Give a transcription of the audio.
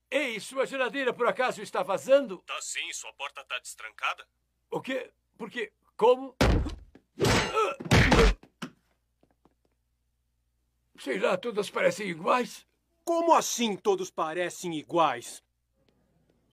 Ei, sua geladeira por acaso está vazando? Tá sim, sua porta tá destrancada. O quê? Por quê? Como? Sei lá, todas parecem iguais. Como assim todos parecem iguais?